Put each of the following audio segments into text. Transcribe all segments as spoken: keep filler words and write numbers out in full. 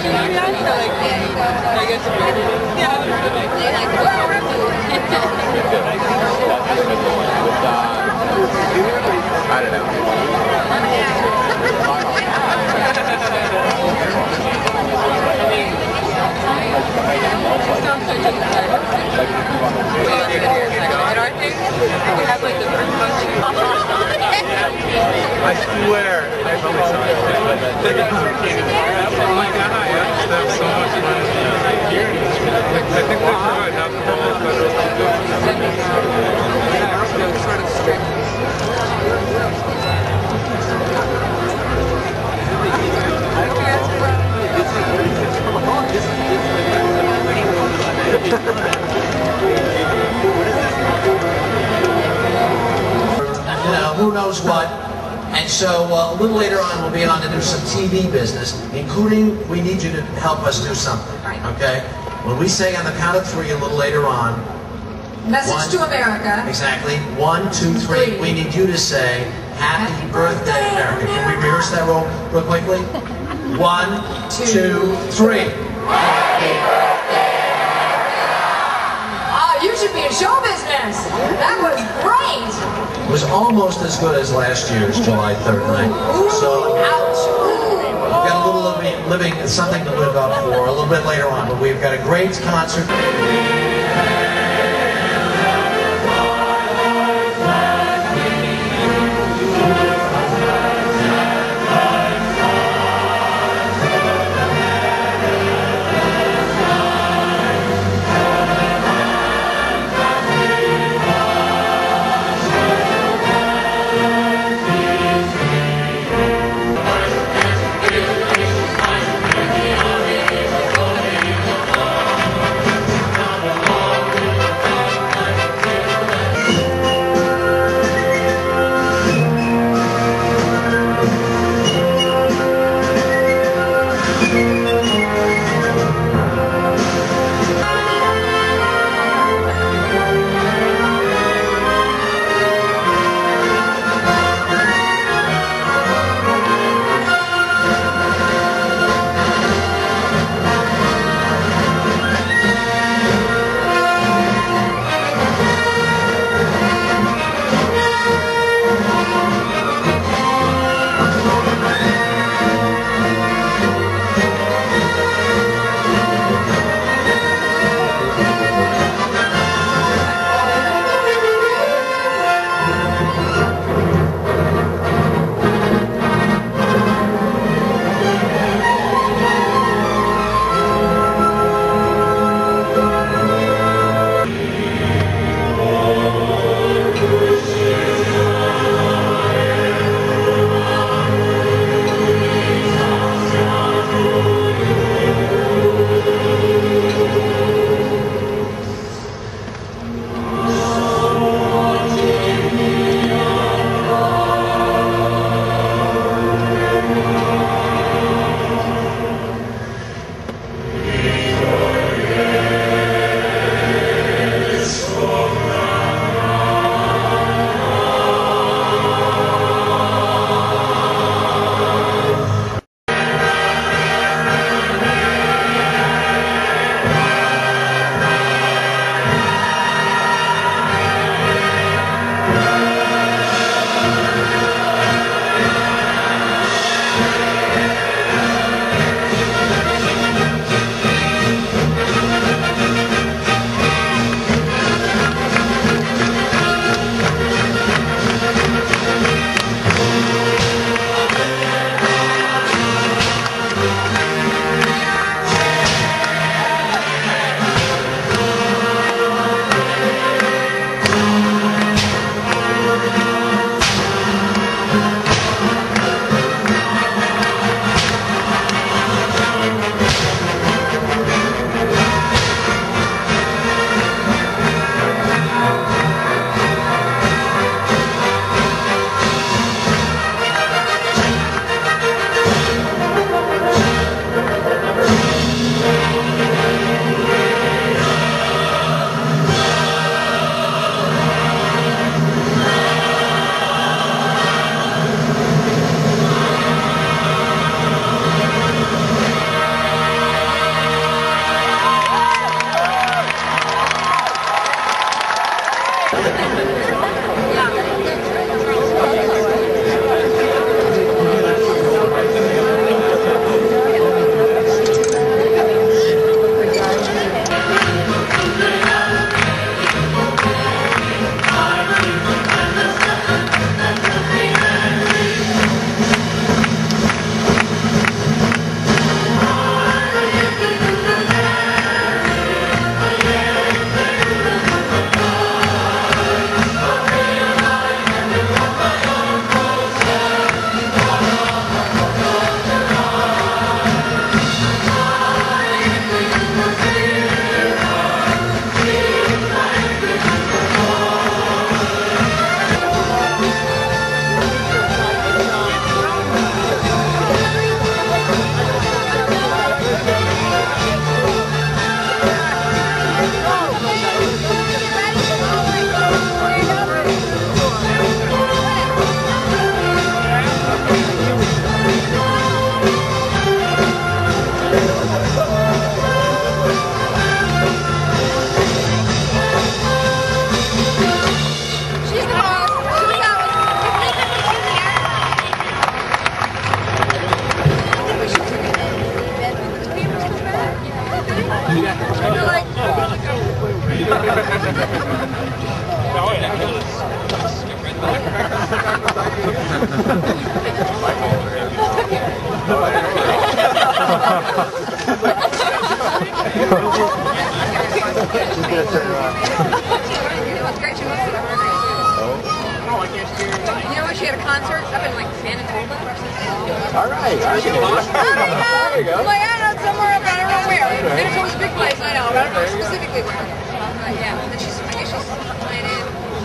I don't know. I swear. I have so much fun. I think that's right. Now the whole you know, who knows what. And so uh, a little later on we'll be on to do some T V business, including we need you to help us do something, okay? When we say on the count of three a little later on, Message one, to America. Exactly. One, two, three. Three. We need you to say, Happy, Happy birthday, America. Can we rehearse that real, real quickly? One, two, two three. Happy birthday, America! Oh, you should be in show business. That was great. It was almost as good as last year's July third night. So, ouch. We've got a little living, living, something to live up for a little bit later on, but we've got a great concert. Hi. There you go. I'm like, I don't know, somewhere up, I don't know where. Minnesota's a big place, I know, but I don't know specifically where. Uh, yeah, and then she's, I guess she's planted.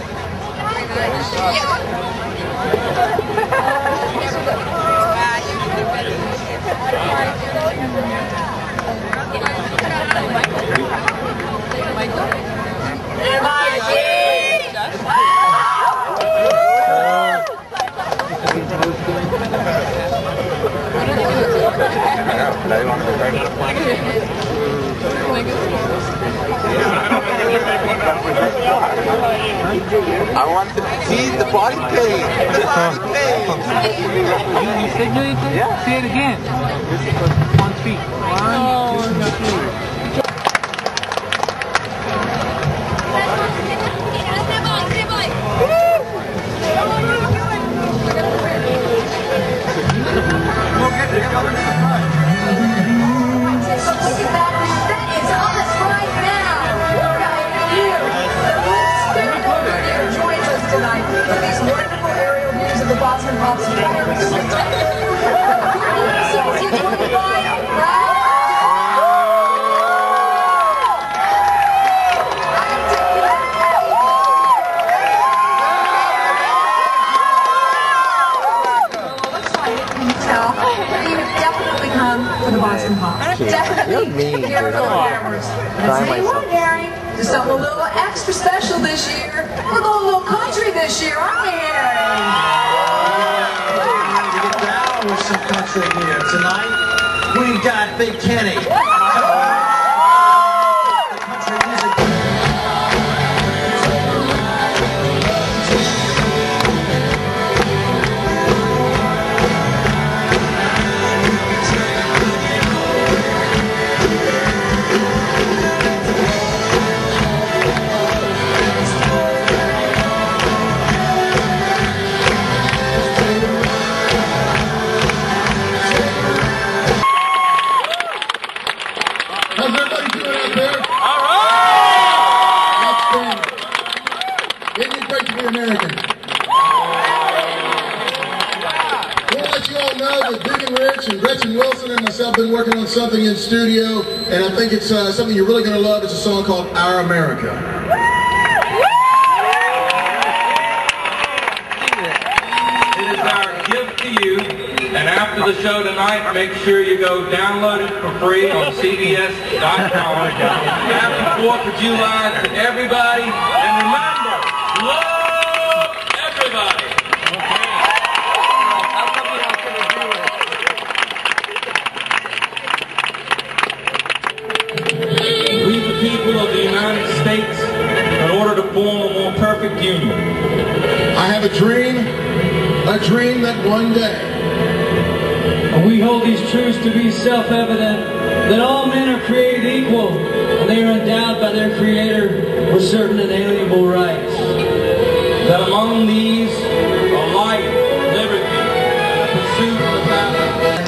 M I T! I want to see the body paint. The body paint. You, you signal anything? Yeah. Say it again. One feet. One, two, three. Boston Pops and definitely come for the Boston Pops. Definitely. You're mean, Here dude. for the cameras. But tell you what, Gary, just something a little extra special this year. We're going a little country this year, aren't we, Harry? With some country here tonight, we've got Big Kenny. Country music. How's everybody doing out there? All right! Outstanding. Isn't it great to be American? I want to let you all know that Big and Rich and Gretchen Wilson and myself have been working on something in studio, and I think it's uh, something you're really going to love. It's a song called Our America. It is our gift to you, and after the show tonight, make sure you go download it for free on C B S dot com. Happy fourth of July to everybody, and remember, love everybody. We the people of the United States, in order to form a more perfect union. I have a dream, a dream that one day And we hold these truths to be self-evident, that all men are created equal, and they are endowed by their Creator with certain inalienable rights. That among these are life, liberty, and the pursuit of happiness.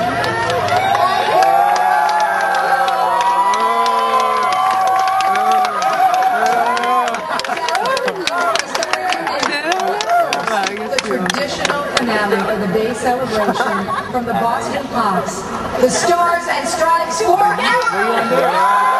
The traditional finale of the day celebration from the Boston Pops. The Stars and Stripes forever!